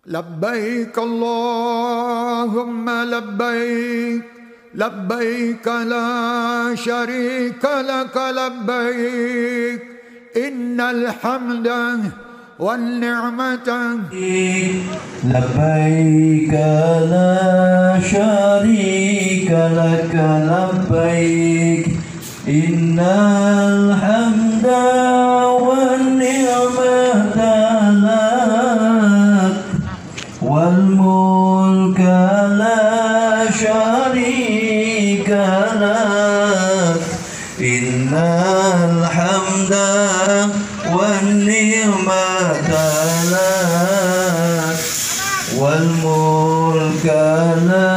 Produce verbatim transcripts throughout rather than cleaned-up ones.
لبيك اللهم لبيك لبيك لا شريك لك لبيك إن الحمد والنعمة لبيك لا شريك لك لبيك إن الحمد والنعمة لك والملك لا شريك لك إن الحمد والنعمة لك والملك لا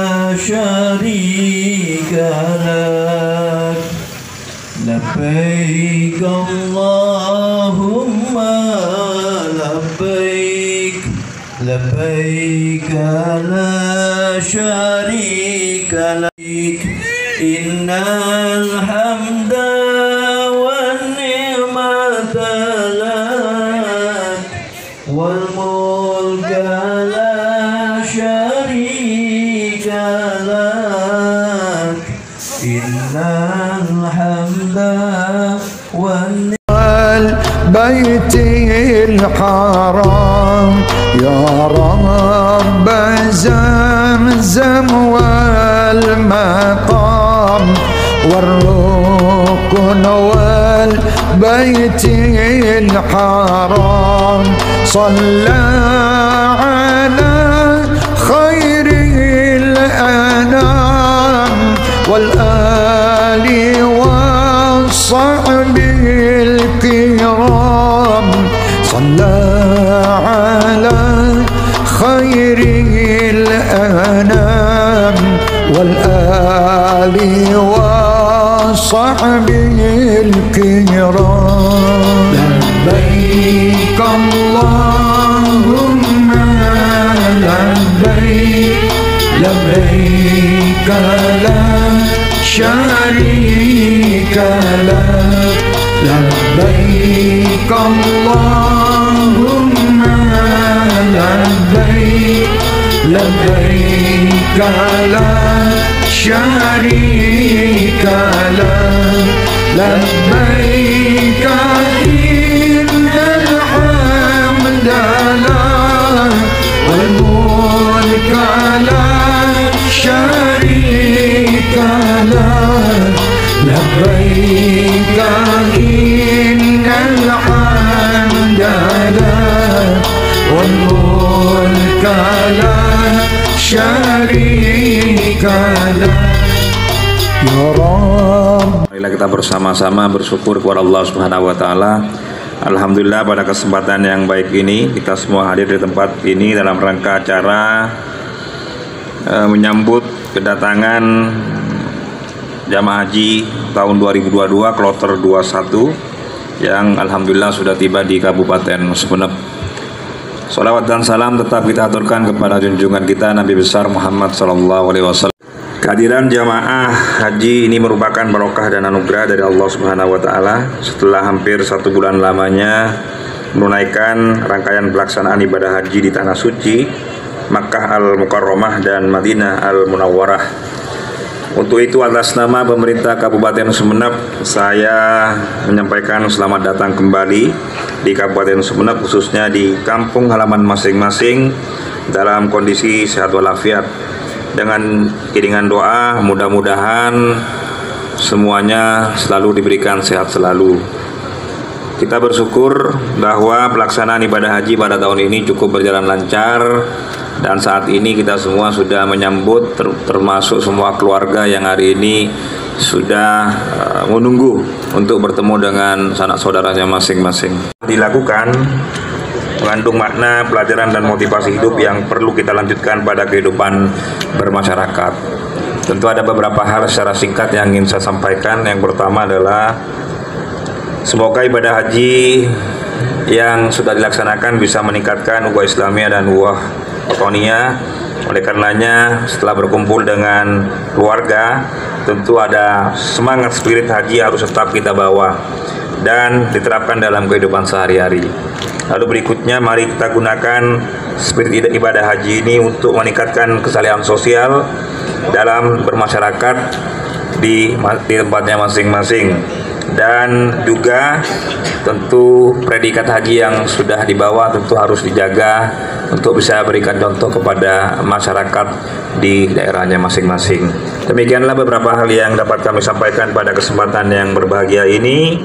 شريك لك لبيك اللهم لبيك لبيك لا شريك لك إن الحمد والنعمة لك والملك لا شريك لك إن الحمد والنعمة البيت الحرام يا رب زمزم والمقام والركن والبيت الحرام صلى على خير الأنام والآل والصحب الكرام صلى على خير الأنام والآل وصحبه الكرام لبيك اللهم لبيك لبيك لا شريك لك لبيك اللهم لبيك لبيك لا شريك لك لبيك إن الحمد لك والملك لا شريك لك لبيك إن الحمد لك والملك لا شريك لك ya Rabb. Marilah kita bersama-sama bersyukur kepada Allah Subhanahu wa taala. Alhamdulillah pada kesempatan yang baik ini kita semua hadir di tempat ini dalam rangka acara e, menyambut kedatangan jamaah haji tahun dua ribu dua puluh dua kloter dua puluh satu yang alhamdulillah sudah tiba di Kabupaten Sumeneb. Salawat dan salam tetap kita aturkan kepada junjungan kita Nabi besar Muhammad sallallahu alaihi wasallam. Kehadiran jamaah haji ini merupakan barokah dan anugerah dari Allah Subhanahu wa taala setelah hampir satu bulan lamanya menunaikan rangkaian pelaksanaan ibadah haji di tanah suci Makkah Al-Mukarramah dan Madinah Al-Munawwarah. Untuk itu atas nama pemerintah Kabupaten Sumeneb saya menyampaikan selamat datang kembali di Kabupaten Sumeneb, khususnya di kampung halaman masing-masing dalam kondisi sehat walafiat. Dengan iringan doa mudah-mudahan semuanya selalu diberikan sehat selalu. Kita bersyukur bahwa pelaksanaan ibadah haji pada tahun ini cukup berjalan lancar dan saat ini kita semua sudah menyambut ter termasuk semua keluarga yang hari ini sudah uh, menunggu untuk bertemu dengan sanak saudaranya masing-masing. Dilakukan mengandung makna, pelajaran dan motivasi hidup yang perlu kita lanjutkan pada kehidupan bermasyarakat. Tentu ada beberapa hal secara singkat yang ingin saya sampaikan. Yang pertama adalah semoga ibadah haji yang sudah dilaksanakan bisa meningkatkan ukhuwah Islamiyah dan ukhuwah Watoniyah. Oleh karenanya setelah berkumpul dengan keluarga, tentu ada semangat spirit haji harus tetap kita bawa dan diterapkan dalam kehidupan sehari-hari. Lalu berikutnya mari kita gunakan spirit ibadah haji ini untuk meningkatkan kesalehan sosial dalam bermasyarakat di, di tempatnya masing-masing. Dan juga tentu predikat haji yang sudah dibawa tentu harus dijaga untuk bisa berikan contoh kepada masyarakat di daerahnya masing-masing. Demikianlah beberapa hal yang dapat kami sampaikan pada kesempatan yang berbahagia ini.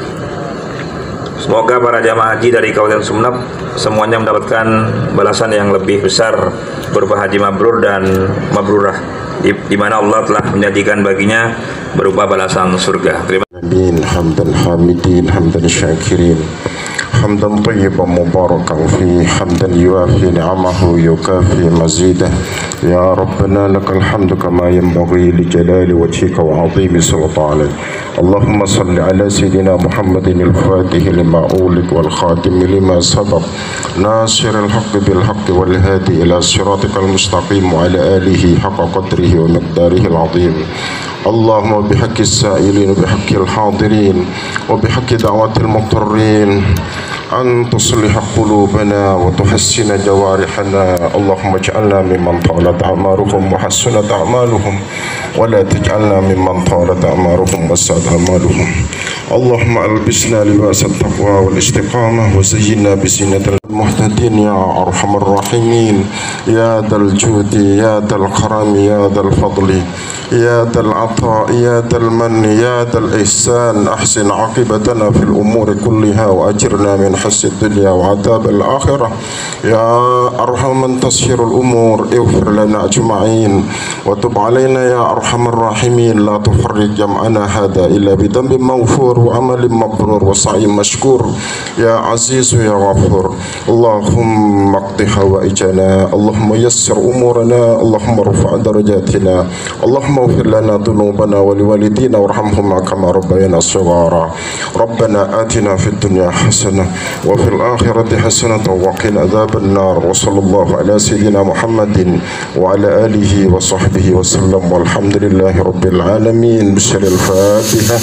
Semoga para jamaah haji dari Kabupaten Sumeneb semuanya mendapatkan balasan yang lebih besar berupa haji mabrur dan mabrurah, di, di mana Allah telah menjanjikan baginya berupa balasan surga. Terima Amin. Hamdan hamidin, hamdan syakirin, hamdan tayyiban mubarakan fi, hamdan yuafi ni'amahu yukafi mazidah. Ya Rabbana lakal hamdu kama yanbaghi li jalali wajhika wa 'azimi sultanik. Allahumma salli ala sayyidina Muhammadin al-fatih lima ulik wal khatim lima sabaq, nasiril haqqi bil haqqi wal hadi ila siratikal mustaqim wa ala alihi haqqa qadrihi wa miqdarihi al-'azim. Allahumma bihaqqi as-sa'ilin wa bihaqqi al-hadirin wa bihaqqi da'wati al-muqtarrin an tusliha qulubana wa tuhassina jawarihana. Allahumma ij'alna mimman talat a'maruhum wa hassunat a'maluhum wa la taj'alna mimman talat a'maruhum wa sa'at a'maluhum. Allahumma albisna libas at-taqwa wal istiqamah wa zayyinna bi zinatil muhtadin ya arhamar rahimin ya dal judi ya dal karami ya dal fadli ya dal ata ya dal manni ya dal ihsan. Ahsin aqibatana fil umuri kulliha wa ajirna min حس الدنيا وعذاب الآخرة يا أرحم من تسير الأمور. اغفر لنا أجمعين وتب علينا يا أرحم الراحمين. لا تفرق جمعنا هذا إلا بذنب مغفور وعمل مبرور وسعي مشكور يا عزيز يا غفور. اللهم اقض حوائجنا، اللهم يسر أمورنا، اللهم ارفع درجاتنا، اللهم اغفر لنا ذنوبنا ولوالدينا وارحمهما كما ربيانا صغارا. ربنا آتنا في الدنيا حسنة وفي الآخرة حسنة وقنا عذاب النار. وصلى الله على سيدنا محمد وعلى آله وصحبه وسلم والحمد لله رب العالمين. بسر الفاتحة.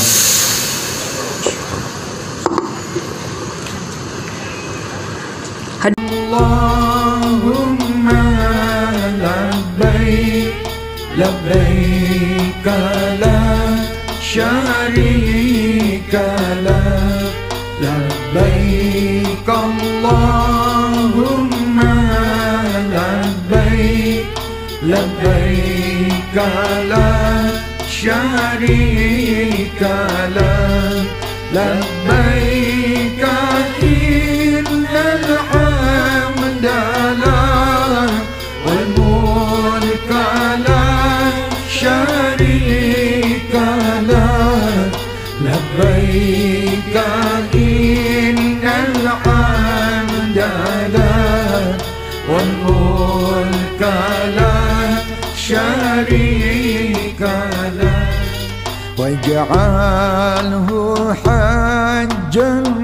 اللهم لبيك لبيك لا شريك لك لبيك اللهم لبيك لبيك لا شريك لك لبيك إن الحمد لك والملك لا شريك لك لبيك إن الحمد لك والملك لا شريك لك واجعله حجا